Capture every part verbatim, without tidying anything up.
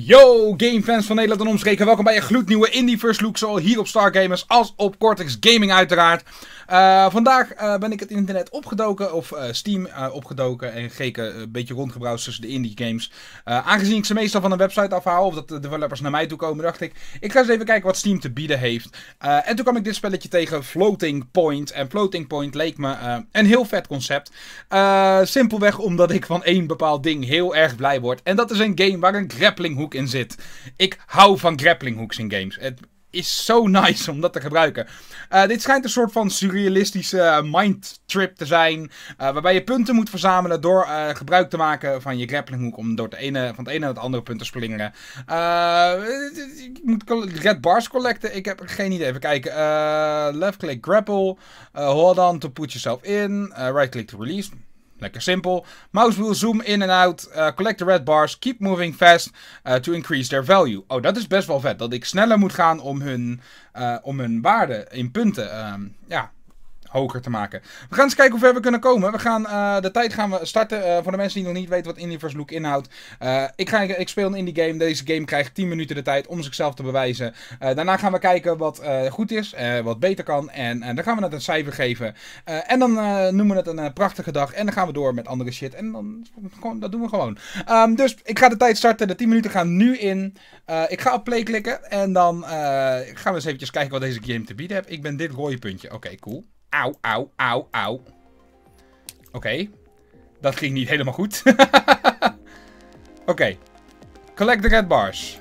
Yo, gamefans van Nederland en omstreken. Welkom bij een gloednieuwe Indie First Look, zowel hier op Star Gamers als op Cortex Gaming uiteraard. Uh, vandaag uh, ben ik het internet opgedoken, of uh, Steam uh, opgedoken en gekeken, een beetje rondgebrowst tussen de indie games. Uh, aangezien ik ze meestal van een website afhaal, of dat de developers naar mij toe komen, dacht ik, ik ga eens even kijken wat Steam te bieden heeft. Uh, en toen kwam ik dit spelletje tegen, Floating Point. En Floating Point leek me uh, een heel vet concept. Uh, simpelweg omdat ik van één bepaald ding heel erg blij word. En dat is een game waar een grapplinghoek in zit. Ik hou van grapplinghooks in games. Het is zo nice om dat te gebruiken. Uh, dit schijnt een soort van surrealistische mindtrip te zijn. Uh, waarbij je punten moet verzamelen door uh, gebruik te maken van je grapplinghoek. Om door de ene, van het ene naar het andere punt te springen. Uh, ik moet red bars collecten. Ik heb geen idee. Even kijken. Uh, left click grapple. Uh, hold on to put yourself in. Uh, right click to release. Lekker simpel. Mouse wheel zoom in en out. Uh, collect the red bars. Keep moving fast uh, to increase their value. Oh, dat is best wel vet. Dat ik sneller moet gaan om hun, uh, om hun waarde in punten um, ja, hoger te maken. We gaan eens kijken hoe ver we kunnen komen. We gaan, uh, de tijd gaan we starten. Uh, voor de mensen die nog niet weten wat Indie First Look inhoudt. Uh, ik, ga, ik speel een indie game. Deze game krijgt tien minuten de tijd om zichzelf te bewijzen. Uh, daarna gaan we kijken wat uh, goed is. Uh, wat beter kan. En uh, dan gaan we het een cijfer geven. Uh, en dan uh, noemen we het een uh, prachtige dag. En dan gaan we door met andere shit. En dan, gewoon, dat doen we gewoon. Um, dus ik ga de tijd starten. De tien minuten gaan nu in. Uh, ik ga op play klikken. En dan uh, gaan we eens eventjes kijken wat deze game te bieden heeft. Ik ben dit rode puntje. Oké, okay, cool. Auw, auw, auw, auw. Oké. Okay. Dat ging niet helemaal goed. Oké. Okay. Collect the red bars.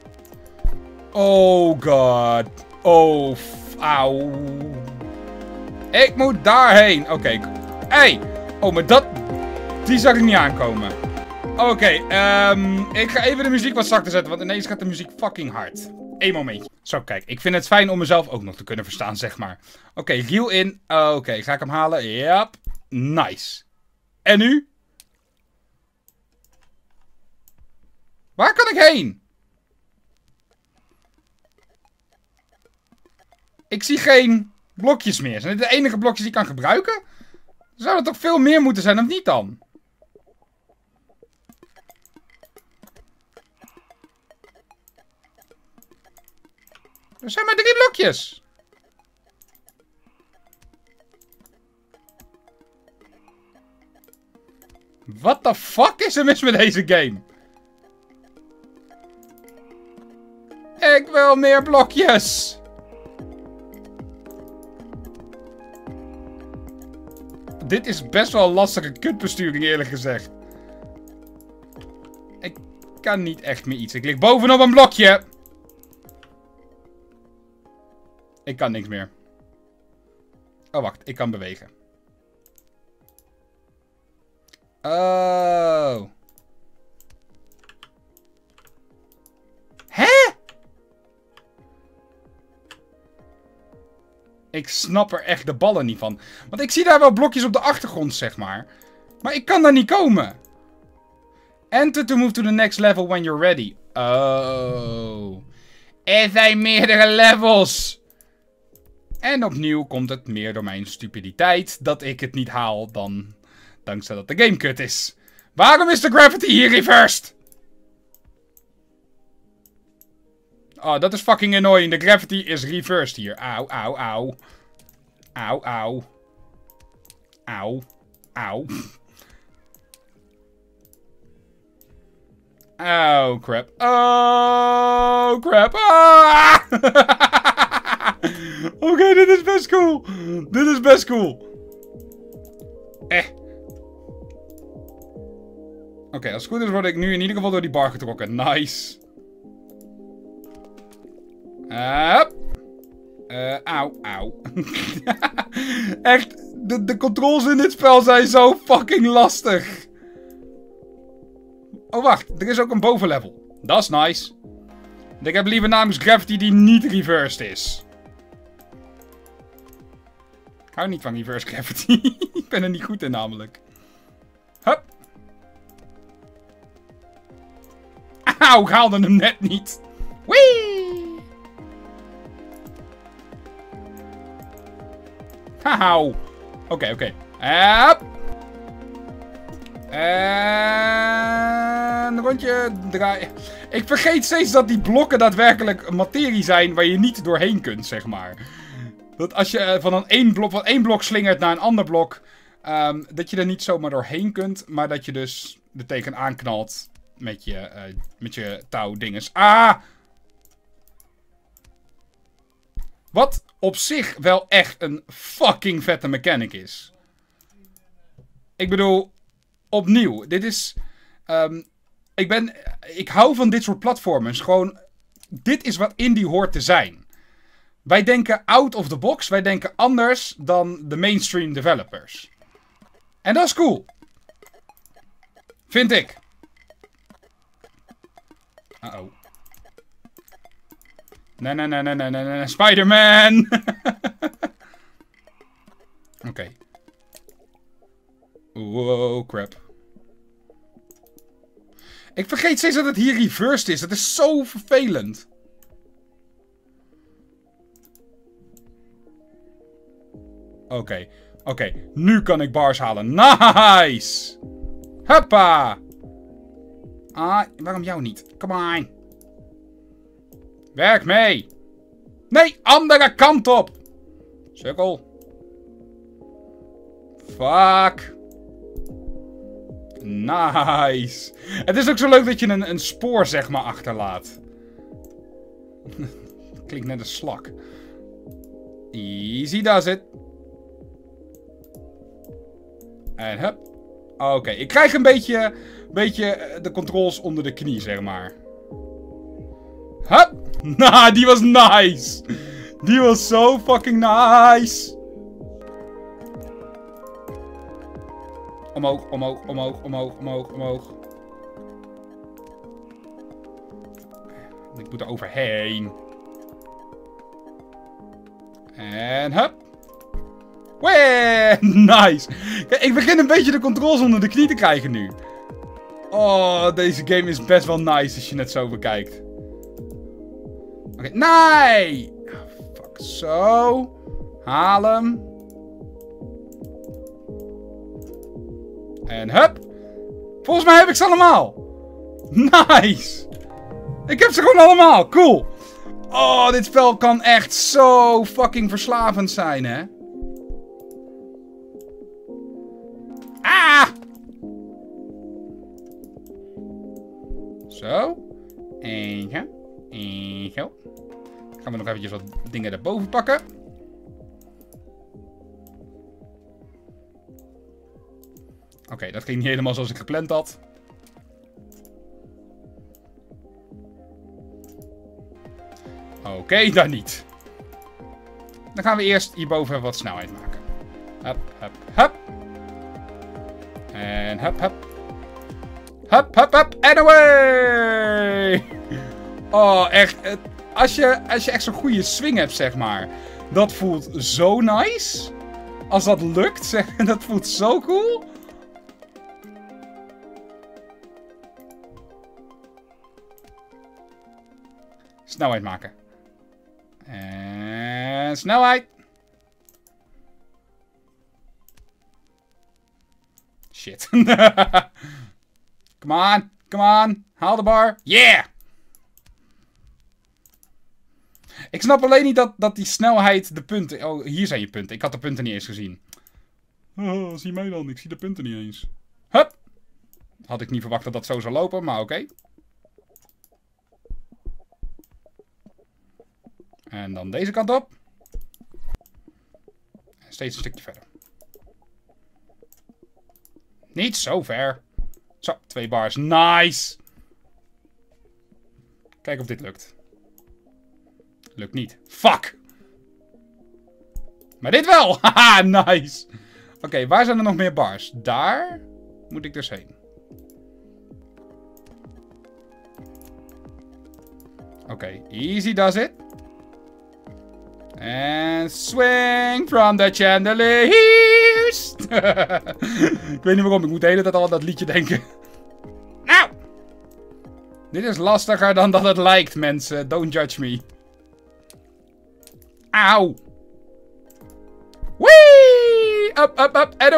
Oh god. Oh, auw. Ik moet daarheen. Oké. Okay. Hey. Oh, maar dat... Die zag ik niet aankomen. Oké. Okay, um, ik ga even de muziek wat zachter zetten, want ineens gaat de muziek fucking hard. Eén momentje. Zo, kijk. Ik vind het fijn om mezelf ook nog te kunnen verstaan, zeg maar. Oké, okay, reel in. Oké, okay, ga ik hem halen? Yep. Nice. En nu? Waar kan ik heen? Ik zie geen blokjes meer. Zijn dit de enige blokjes die ik kan gebruiken? Zou er toch veel meer moeten zijn, of niet dan? Er zijn maar drie blokjes. What the fuck is er mis met deze game? Ik wil meer blokjes. Dit is best wel een lastige kutbesturing, eerlijk gezegd. Ik kan niet echt meer iets. Ik lig bovenop een blokje. Ik kan niks meer. Oh, wacht. Ik kan bewegen. Oh. Hè? Ik snap er echt de ballen niet van. Want ik zie daar wel blokjes op de achtergrond, zeg maar. Maar ik kan daar niet komen. Enter to move to the next level when you're ready. Oh. Er zijn meerdere levels. En opnieuw komt het meer door mijn stupiditeit dat ik het niet haal dan dankzij dat de game kut is. Waarom is de gravity hier reversed? Oh, dat is fucking annoying. De gravity is reversed hier. Auw, auw, auw. Auw, auw. Auw. Auw. Oh, crap. Oh, crap. Ah! Oké, okay, dit is best cool. Dit is best cool. Eh. Oké, okay, als het goed is word ik nu in ieder geval door die bar getrokken. Nice. Hup. Uh, auw, auw. Echt, de, de controls in dit spel zijn zo fucking lastig. Oh, wacht. Er is ook een bovenlevel. Dat is nice. Ik heb liever namens gravity die niet reversed is. Ik hou niet van reverse gravity. Ik ben er niet goed in namelijk. Hup. Auw, ik haalde hem net niet. Wee. Auw. Oké, okay, oké. Okay. Hup. En een rondje draaien. Ik vergeet steeds dat die blokken daadwerkelijk materie zijn waar je niet doorheen kunt, zeg maar. Dat als je van een één blok, van één blok slingert naar een ander blok, um, dat je er niet zomaar doorheen kunt, maar dat je dus er tegenaan knalt met je, uh, met je touwdinges. Ah! Wat op zich wel echt een fucking vette mechanic is. Ik bedoel, opnieuw, dit is... Um, ik ben... Ik hou van dit soort platformers. Gewoon, dit is wat indie hoort te zijn. Wij denken out of the box. Wij denken anders dan de mainstream developers. En dat is cool. Vind ik. Uh-oh. Nee, nee, nee, nee, nee, nee, nee. Spider-Man! Oké. Okay. Wow, crap. Ik vergeet steeds dat het hier reversed is. Dat is zo vervelend. Oké. Okay. Oké. Okay. Nu kan ik bars halen. Nice! Hoppa! Ah, waarom jou niet? Come on. Werk mee. Nee, andere kant op. Sukkel. Fuck. Nice. Het is ook zo leuk dat je een, een spoor, zeg maar, achterlaat. Klinkt net een slak. Easy does it. En hup. Oké, okay. Ik krijg een beetje, beetje de controls onder de knie, zeg maar. Hup. Nah, die was nice. Die was zo fucking nice. Omhoog, omhoog, omhoog, omhoog, omhoog, omhoog. Ik moet er overheen. En hup. Wee, nice. Kijk, ik begin een beetje de controls onder de knie te krijgen nu. Oh, deze game is best wel nice als je het zo bekijkt. Oké, okay, nee! Fuck, zo. Haal hem. En hup. Volgens mij heb ik ze allemaal. Nice. Ik heb ze gewoon allemaal. Cool. Oh, dit spel kan echt zo fucking verslavend zijn, hè. Ah! Zo. En zo. En zo. Gaan we nog eventjes wat dingen daarboven pakken. Oké, okay, dat ging niet helemaal zoals ik gepland had. Oké, okay, dan niet. Dan gaan we eerst hierboven even wat snelheid maken. Hup, hup, hup. En hup, hup. Hup, hup, hup. En away! Oh, echt. Als je, als je echt zo'n goede swing hebt, zeg maar. Dat voelt zo nice. Als dat lukt, zeg, dat voelt zo cool. Snelheid maken. En snelheid. Shit. Come on. Come on. Haal de bar. Yeah! Ik snap alleen niet dat, dat die snelheid de punten... Oh, hier zijn je punten. Ik had de punten niet eens gezien. Oh, zie mij dan. Ik zie de punten niet eens. Hup. Had ik niet verwacht dat dat zo zou lopen, maar oké. Okay. En dan deze kant op. En steeds een stukje verder. Niet zo ver. Zo, twee bars. Nice. Kijk of dit lukt. Lukt niet. Fuck. Maar dit wel. Haha, nice. Oké, okay, waar zijn er nog meer bars? Daar moet ik dus heen. Oké, okay, easy does it. And swing from the chandeliers. Ik weet niet waarom, ik moet de hele tijd al aan dat liedje denken. Nou! Dit is lastiger dan dat het lijkt, mensen. Don't judge me. Auw! Wee! Up, up, up, and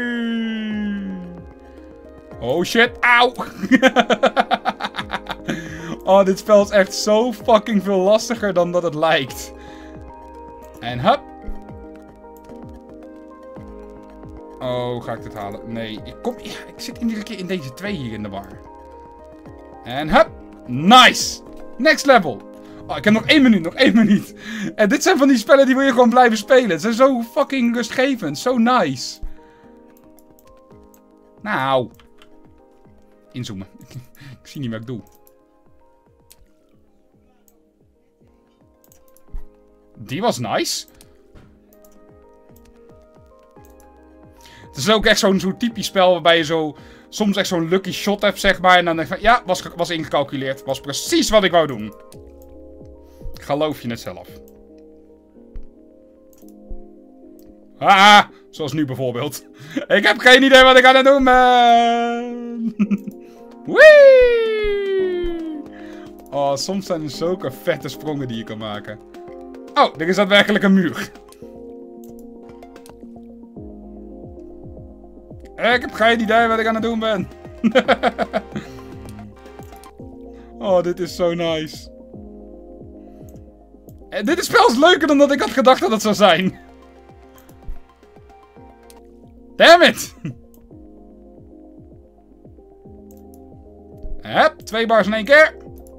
away! Oh shit, auw! Oh, dit spel is echt zo fucking veel lastiger dan dat het lijkt. En hup. Oh, ga ik dit halen? Nee, ik kom... Ja, ik zit iedere keer in deze twee hier in de war. En hup. Nice. Next level. Oh, ik heb nog één minuut, nog één minuut. En dit zijn van die spellen die wil je gewoon blijven spelen. Ze zijn zo fucking rustgevend, zo nice. Nou. Inzoomen. Ik zie niet wat ik doe. Die was nice. Het is ook echt zo'n zo typisch spel waarbij je zo... Soms echt zo'n lucky shot hebt, zeg maar. En dan denk je van, ja, was, was ingecalculeerd. Was precies wat ik wou doen. Geloof je het zelf? Ah, zoals nu bijvoorbeeld. Ik heb geen idee wat ik aan het doen ben. Wee! Oh, soms zijn er zulke vette sprongen die je kan maken. Oh, er is daadwerkelijk een muur. Ik heb geen idee wat ik aan het doen ben. Oh, dit is zo nice. En dit is spel is leuker dan dat ik had gedacht dat het zou zijn. Damn it! Hup, twee bars in één keer.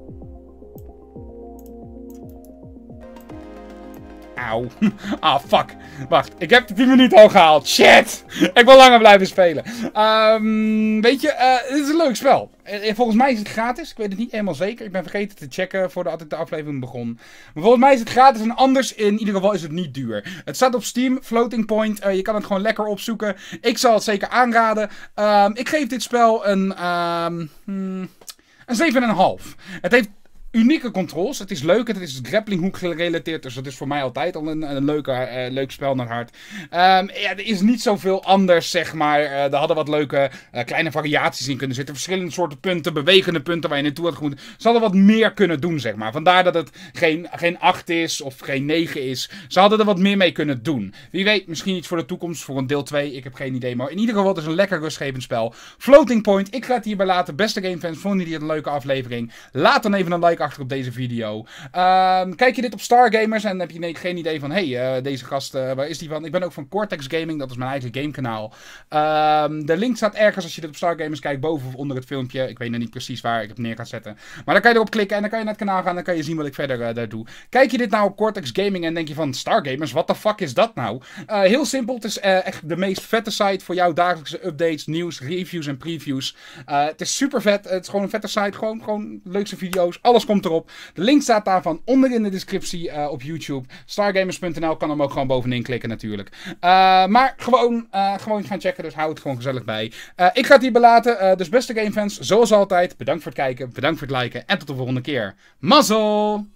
Auw. Ah, fuck. Wacht, ik heb de tien minuten al gehaald. Shit! Ik wil langer blijven spelen. Um, weet je, uh, dit is een leuk spel. Uh, volgens mij is het gratis. Ik weet het niet helemaal zeker. Ik ben vergeten te checken voordat ik de aflevering begon. Maar volgens mij is het gratis en anders in ieder geval is het niet duur. Het staat op Steam, Floating Point. Uh, je kan het gewoon lekker opzoeken. Ik zal het zeker aanraden. Um, ik geef dit spel een, um, hmm, een zeven komma vijf. Het heeft... unieke controls. Het is leuk. Het is grappling hook gerelateerd. Dus dat is voor mij altijd al een, een leuke, uh, leuk spel naar hart. Um, ja, er is niet zoveel anders, zeg maar. Uh, er hadden wat leuke uh, kleine variaties in kunnen zitten. Verschillende soorten punten. Bewegende punten waar je naartoe had gemoeten. Ze hadden wat meer kunnen doen, zeg maar. Vandaar dat het geen, geen acht is of geen negen is. Ze hadden er wat meer mee kunnen doen. Wie weet, misschien iets voor de toekomst. Voor een deel twee. Ik heb geen idee. Maar in ieder geval, het is een lekker rustgevend spel. Floating Point. Ik ga het hierbij laten. Beste gamefans, vonden jullie het een leuke aflevering? Laat dan even een like achter op deze video. Um, kijk je dit op Stargamers en heb je nee, geen idee van... Hey, uh, deze gast, uh, waar is die van? Ik ben ook van Cortex Gaming. Dat is mijn eigen gamekanaal. Um, de link staat ergens als je dit op Stargamers kijkt. Boven of onder het filmpje. Ik weet nog niet precies waar ik het neer ga zetten. Maar dan kan je erop klikken en dan kan je naar het kanaal gaan. En dan kan je zien wat ik verder uh, daar doe. Kijk je dit nou op Cortex Gaming en denk je van... Stargamers, wat de fuck is dat nou? Uh, heel simpel. Het is uh, echt de meest vette site voor jouw dagelijkse updates, nieuws, reviews en previews. Uh, het is super vet. Het is gewoon een vette site. Gewoon, gewoon leukste video's. Alles komt erop. De link staat daarvan onder in de descriptie uh, op YouTube. Stargamers punt n l kan hem ook gewoon bovenin klikken natuurlijk. Uh, maar gewoon, uh, gewoon gaan checken, dus hou het gewoon gezellig bij. Uh, ik ga het hier belaten. Uh, dus beste gamefans, zoals altijd, bedankt voor het kijken, bedankt voor het liken en tot de volgende keer. Mazzel!